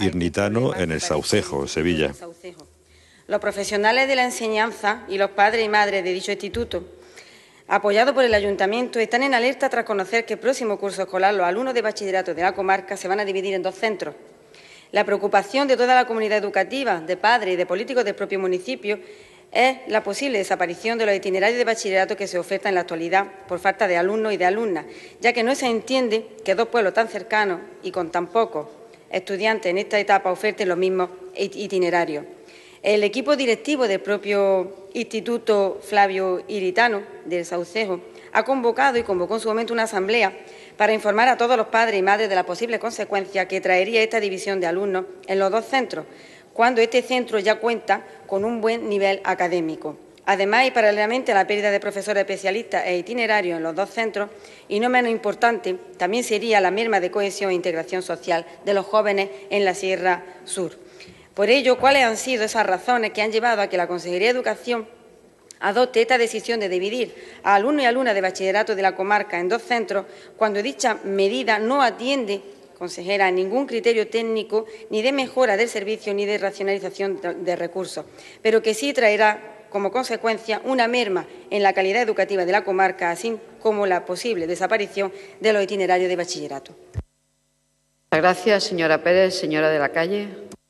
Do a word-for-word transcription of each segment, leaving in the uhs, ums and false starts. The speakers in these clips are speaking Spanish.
Irnitano en el Saucejo, Sevilla. Los profesionales de la enseñanza y los padres y madres de dicho instituto, apoyados por el Ayuntamiento, están en alerta tras conocer que el próximo curso escolar los alumnos de bachillerato de la comarca se van a dividir en dos centros. La preocupación de toda la comunidad educativa, de padres y de políticos del propio municipio es la posible desaparición de los itinerarios de bachillerato que se ofertan en la actualidad por falta de alumnos y de alumnas, ya que no se entiende que dos pueblos tan cercanos y con tan pocos estudiantes en esta etapa oferten los mismos itinerarios. El equipo directivo del propio Instituto Flavio Irnitano del Saucejo ha convocado y convocó en su momento una asamblea para informar a todos los padres y madres de las posibles consecuencias que traería esta división de alumnos en los dos centros, cuando este centro ya cuenta con un buen nivel académico. Además, y paralelamente a la pérdida de profesores especialistas e itinerarios en los dos centros, y no menos importante, también sería la merma de cohesión e integración social de los jóvenes en la Sierra Sur. Por ello, ¿cuáles han sido esas razones que han llevado a que la Consejería de Educación adopte esta decisión de dividir a alumnos y alumnas de bachillerato de la comarca en dos centros, cuando dicha medida no atiende, consejera, a ningún criterio técnico ni de mejora del servicio ni de racionalización de recursos, pero que sí traerá como consecuencia una merma en la calidad educativa de la comarca, así como la posible desaparición de los itinerarios de bachillerato? Gracias, señora Pérez. Señora de la Calle.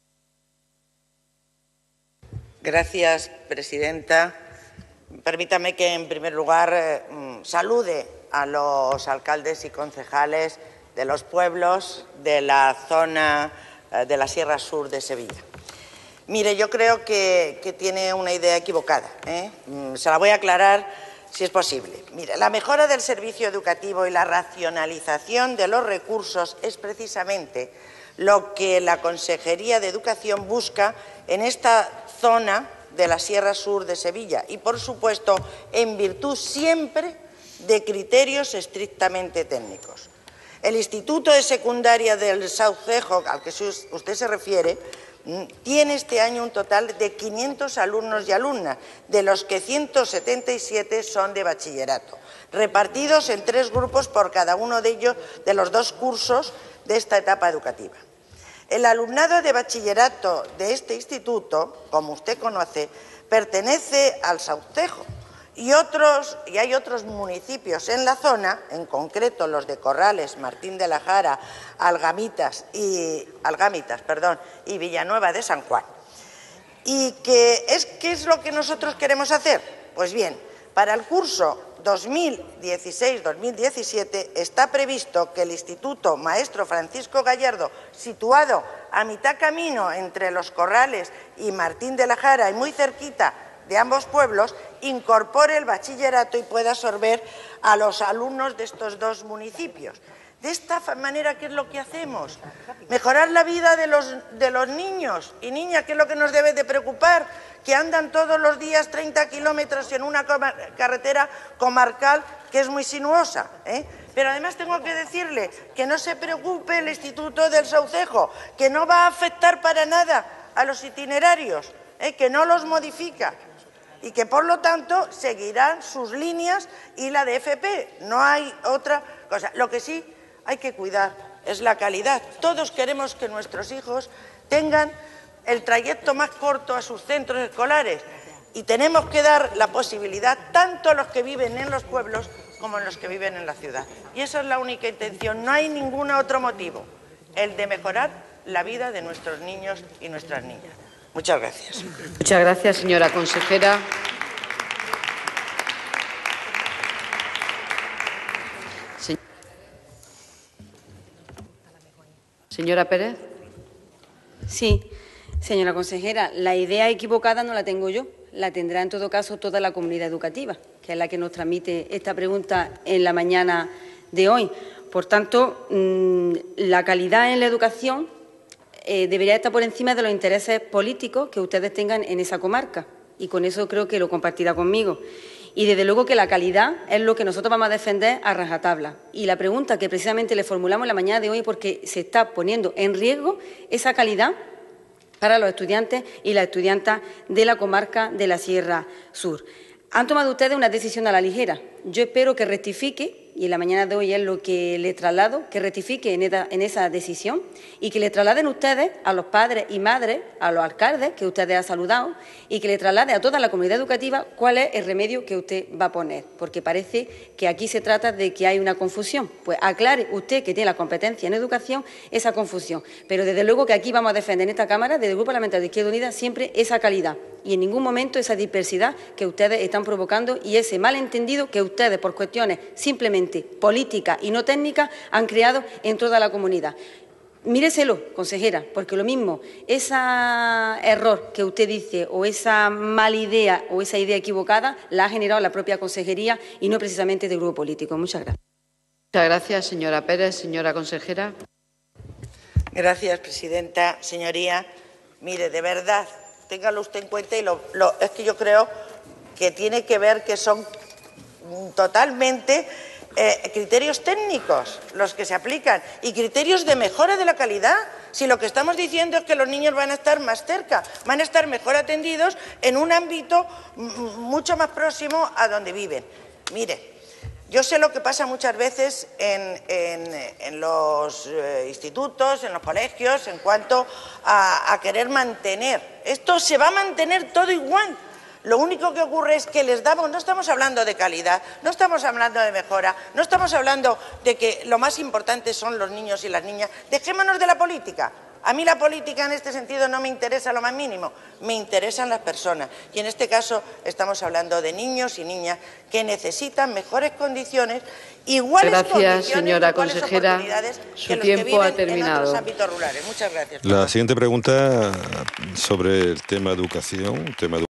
Gracias, presidenta. Permítame que, en primer lugar, eh, salude a los alcaldes y concejales de los pueblos de la zona eh, de la Sierra Sur de Sevilla. Mire, yo creo que, que tiene una idea equivocada, ¿eh? Se la voy a aclarar si es posible. Mire, la mejora del servicio educativo y la racionalización de los recursos es precisamente lo que la Consejería de Educación busca en esta zona de la Sierra Sur de Sevilla y, por supuesto, en virtud siempre de criterios estrictamente técnicos. El Instituto de Secundaria del Saucejo, al que usted se refiere, tiene este año un total de quinientos alumnos y alumnas, de los que ciento setenta y siete son de bachillerato, repartidos en tres grupos por cada uno de ellos de los dos cursos de esta etapa educativa. El alumnado de bachillerato de este instituto, como usted conoce, pertenece al Saucejo y, otros, y hay otros municipios en la zona, en concreto los de Corrales, Martín de la Jara, Algamitas y, Algamitas, perdón, y Villanueva de San Juan. ¿Y que es, qué es lo que nosotros queremos hacer? Pues bien, para el curso dos mil dieciséis dos mil diecisiete está previsto que el Instituto Maestro Francisco Gallardo, situado a mitad camino entre Los Corrales y Martín de la Jara y muy cerquita de ambos pueblos, incorpore el bachillerato y pueda absorber a los alumnos de estos dos municipios. De esta manera, ¿qué es lo que hacemos? Mejorar la vida de los, de los niños y niñas, que es lo que nos debe de preocupar, que andan todos los días treinta kilómetros en una carretera comarcal que es muy sinuosa, ¿eh? Pero además tengo que decirle que no se preocupe el Instituto del Saucejo, que no va a afectar para nada a los itinerarios, ¿eh? Que no los modifica y que, por lo tanto, seguirán sus líneas y la de F P. No hay otra cosa. Lo que sí hay que cuidar es la calidad. Todos queremos que nuestros hijos tengan el trayecto más corto a sus centros escolares y tenemos que dar la posibilidad tanto a los que viven en los pueblos como a los que viven en la ciudad. Y esa es la única intención, no hay ningún otro motivo, el de mejorar la vida de nuestros niños y nuestras niñas. Muchas gracias. Muchas gracias, señora consejera. Señora Pérez. Sí, señora consejera, la idea equivocada no la tengo yo, la tendrá en todo caso toda la comunidad educativa, que es la que nos transmite esta pregunta en la mañana de hoy. Por tanto, mmm, la calidad en la educación eh, debería estar por encima de los intereses políticos que ustedes tengan en esa comarca, y con eso creo que lo compartirá conmigo. Y desde luego que la calidad es lo que nosotros vamos a defender a rajatabla. Y la pregunta que precisamente le formulamos en la mañana de hoy es porque se está poniendo en riesgo esa calidad para los estudiantes y las estudiantas de la comarca de la Sierra Sur. Han tomado ustedes una decisión a la ligera. Yo espero que rectifique y en la mañana de hoy es lo que le traslado, que rectifique en esa, en esa decisión y que le trasladen ustedes a los padres y madres, a los alcaldes que ustedes han saludado y que le traslade a toda la comunidad educativa cuál es el remedio que usted va a poner, porque parece que aquí se trata de que hay una confusión. Pues aclare usted, que tiene la competencia en educación, esa confusión. Pero desde luego que aquí vamos a defender en esta Cámara, desde el Grupo Parlamentario de Izquierda Unida, siempre esa calidad y en ningún momento esa dispersidad que ustedes están provocando y ese malentendido que ustedes, por cuestiones simplemente políticas y no técnicas, han creado en toda la comunidad. Míreselo, consejera, porque lo mismo, ese error que usted dice o esa mala idea o esa idea equivocada la ha generado la propia consejería y no precisamente del grupo político. Muchas gracias. Muchas gracias, señora Pérez. Señora consejera. Gracias, presidenta. Señoría, mire, de verdad, téngalo usted en cuenta y lo, lo, es que yo creo que tiene que ver que son totalmente eh, criterios técnicos los que se aplican y criterios de mejora de la calidad. Si lo que estamos diciendo es que los niños van a estar más cerca, van a estar mejor atendidos en un ámbito mucho más próximo a donde viven. Mire, yo sé lo que pasa muchas veces en, en, en los eh, institutos, en los colegios, en cuanto a, a querer mantener. Esto se va a mantener todo igual. Lo único que ocurre es que les damos, no estamos hablando de calidad, no estamos hablando de mejora, no estamos hablando de que lo más importante son los niños y las niñas. Dejémonos de la política. A mí la política en este sentido no me interesa lo más mínimo, me interesan las personas. Y en este caso estamos hablando de niños y niñas que necesitan mejores condiciones, iguales gracias, condiciones, señora iguales consejera. oportunidades Su que los tiempo que viven ha terminado. en otros ámbitos rurales. Muchas gracias. La siguiente pregunta sobre el tema educación, tema